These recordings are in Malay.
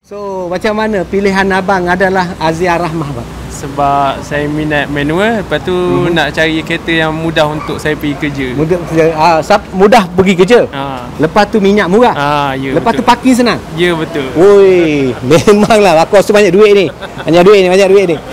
So, macam mana pilihan abang adalah Azia Rahmah, bang? Sebab saya minat manual, lepas tu nak cari kereta yang mudah untuk saya pergi kerja. Mudah pergi kerja. Lepas tu minyak murah. Ya, lepas betul. tu parking senang. Ya, betul. Woi, memanglah aku rasa banyak duit ni. Banyak duit ni.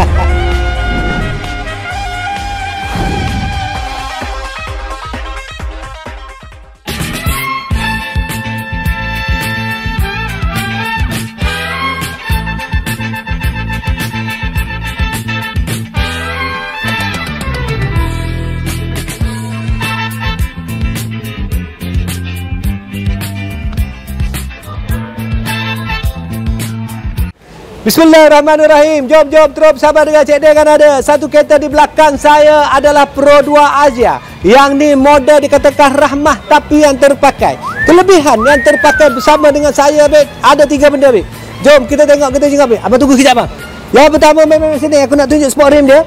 Bismillahirrahmanirrahim. Jom terus sabar dengan Cik Din kan ada. Satu kereta di belakang saya adalah Pro 2 Azia. Yang ni model dikatakan Rahmah tapi yang terpakai. Kelebihan yang terpakai bersama dengan saya, bet, ada 3 benda, bet. Jom kita tengok. Abang tunggu kejap, bang. Yang pertama, memang sini aku nak tunjuk sport rim dia.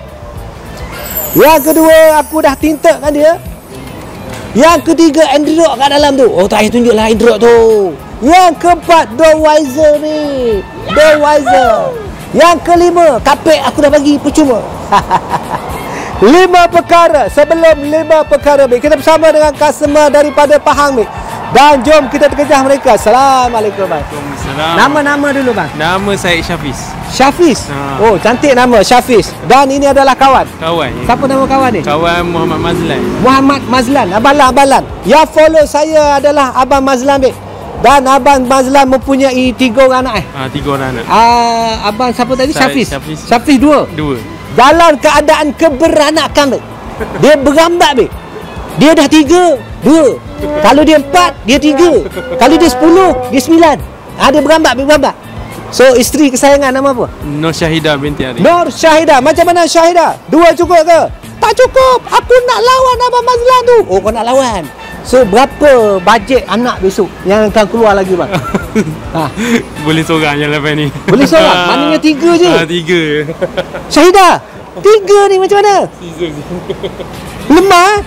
Yang kedua, aku dah tinted kan dia. Yang ketiga, Android kat dalam tu. Oh, tak payah tunjuklah Android tu. Yang keempat, door wiser ni. Door wiser. Yang kelima, kapek aku dah bagi percuma. 5 perkara. Sebelum 5 perkara, Bik, kita bersama dengan customer daripada Pahang, Bik. Dan jom kita terkejar mereka. Assalamualaikum, bang. Waalaikumsalam. Nama dulu, bang. Nama saya Syafiz. Syafiz. Oh, cantik nama Syafiz. Dan ini adalah kawan. Kawan. Siapa nama kawan ni? Kawan Muhammad Mazlan. Muhammad Mazlan. Abang. Yang follow saya adalah Abang Mazlan, Bik. Dan Abang Mazlan mempunyai 3 orang anak. 3 orang anak. Abang siapa tadi? Syafiz. Syafiz 2. Dalam keadaan keberanakan, Bik. Dia berambat, Bik. Dia dah 3, 2. Kalau dia 4, dia 3. Kalau dia 10, dia 9. Dia berambat, Bik, berambat. So, isteri kesayangan nama apa? Nur Syahidah binti Arif. Nur Syahidah. Macam mana Syahidah? 2 cukup ke? Tak cukup. Aku nak lawan Abang Mazlan tu. Oh, kau nak lawan. So, berapa bajet anak besok yang akan keluar lagi, bang? Boleh seorang je lepas ni. Boleh seorang? Maknanya 3 je? 3. Syahidah, 3 ni macam mana? Lemah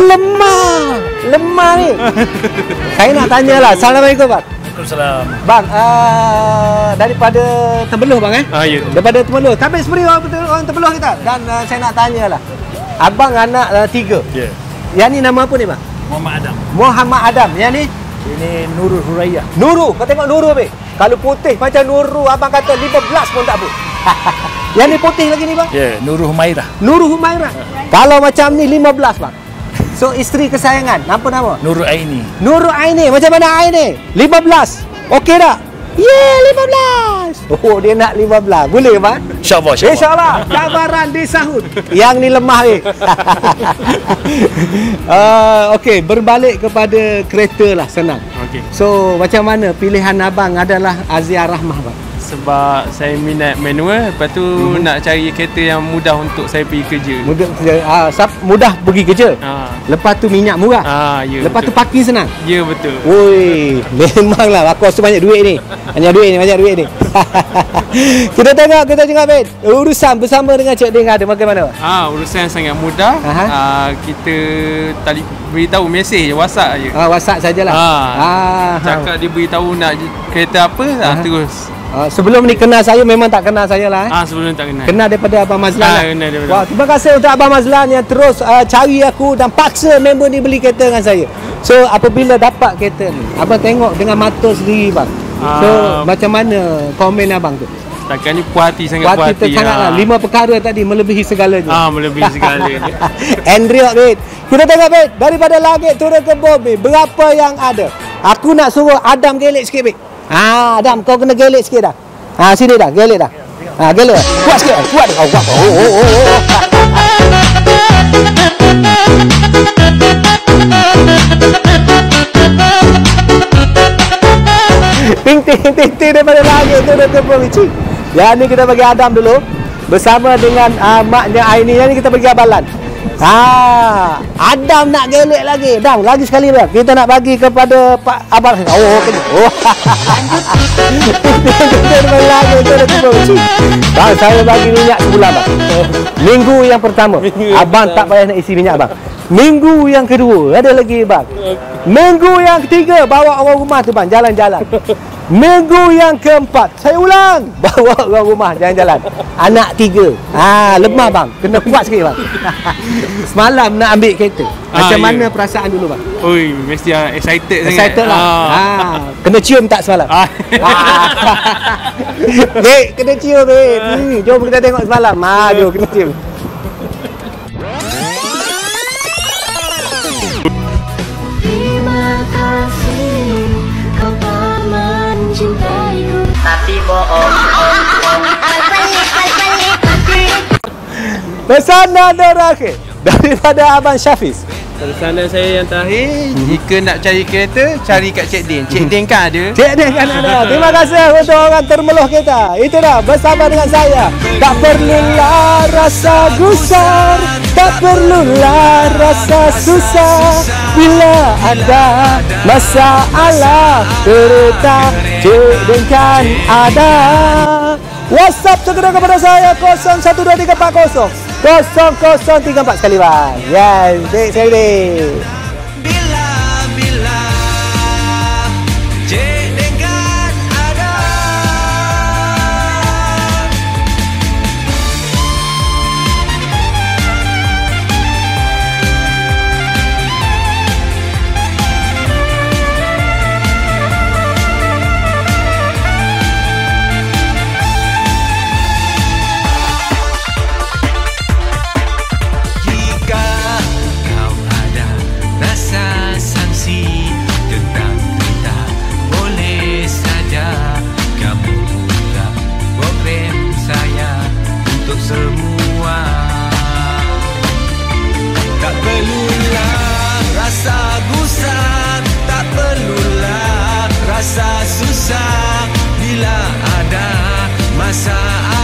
ni. Saya nak tanyalah. Assalamualaikum, bang. Waalaikumsalam. Bang, daripada Tebeloh, bang, Ya. Daripada Tebeloh. Kami sebenarnya orang Tebeloh kita. Dan saya nak tanyalah. Abang anak 3. Ya. Yang ni nama apa ni, bang? Muhammad Adam. Yang ni? Ini Nurul Huraiyah. Nurul. Kau tengok Nurul, Bek. Kalau putih macam Nurul, abang kata 15 pun tak apa. Yang ni putih lagi ni, bang? Ya, Nurul Humairah. Nurul Humairah. Kalau macam ni 15, bang. So, isteri kesayangan. Apa nama? Nurul Aini. Nurul Aini. Macam mana Aini? 15. Okey tak? 15. Oh, dia nak 15. Boleh, bang? InsyaAllah. Cabaran disahut. Yang ni lemah, Bek. Okey, berbalik kepada kereta lah, senang. Okey. So, macam mana pilihan abang adalah Azia Rahmah, bang? Sebab saya minat manual, lepas tu nak cari kereta yang mudah untuk saya pergi kerja. Mudah pergi kerja. Lepas tu minyak murah. Ya, lepas tu betul. parking senang. Ya, betul. Woi, memanglah aku rasa banyak duit ni. Banyak duit ni. Kita tengok, Bet. Urusan bersama dengan Cik Din ada bagaimana? Urusan sangat mudah. Kita beritahu mesej je, WhatsApp je. WhatsApp sajalah. Cakap dia beritahu nak kereta apa, terus. Sebelum ni kenal saya, memang tak kenal saya lah. Sebelum tak kenal. Kenal daripada Abang Mazlan lah. Kenal daripada. Wah, terima kasih untuk Abang Mazlan yang terus cari aku dan paksa member ni beli kereta dengan saya. So, apabila dapat kereta ni, abang tengok dengan mata sendiri, bang. So, macam mana komen abang tu? Setakat ni puas hati, sangat puas hati. Sangatlah. 5 perkara tadi melebihi segalanya. Melebihi segalanya. Android, Bet. Kita tengok, Bet. Daripada langit turun ke bumi, berapa yang ada? Aku nak suruh Adam gelek sikit, Bet. Adam, kau kena gelek sikit dah. Sini dah, gelek dah. Gelek dah. Kuat sikit. Kuat dah. Ting daripada langit turun ke bumi. Yang ni kita bagi Adam dulu. Bersama dengan maknya Aini. Yang ni kita bagi Abalan. Adam nak gelek lagi. Adam, lagi sekali, bang. Kita nak bagi kepada Pak Abang. Bang, saya bagi minyak sebulan, bang. Minggu yang pertama. Abang tak payah nak isi minyak, bang. Minggu yang kedua ada lagi, bang. Minggu yang ketiga bawa orang rumah tu, bang, jalan-jalan. Minggu yang keempat, saya ulang, bawa orang rumah jalan-jalan. Anak 3. Lemah bang, kena kuat sikit bang. Semalam nak ambil kereta. Macam mana perasaan dulu bang? Oi, mesti excited sangat. Excited lah. Kena cium tak semalam? Bek, kena cium bek. Jom kita tengok semalam. Jom kena cium. Tapi bohong. Pesanan terakhir daripada Abang Syafiz. Pesanan saya yang terakhir, jika nak cari kereta, cari kat Cik Din. Cik Din kan ada. Cik Din kan ada. Terima kasih untuk orang termeluh kita. Itu dah bersama dengan saya. Tak perlulah rasa gusar, tak perlulah rasa susah. Bila ada masalah, kereta Cik Din kan ada. WhatsApp segera kepada saya 012340 0034 sekali bang. Yes, baik sekali. Bila Cik Din kan ada. Rasa susah bila ada masalah.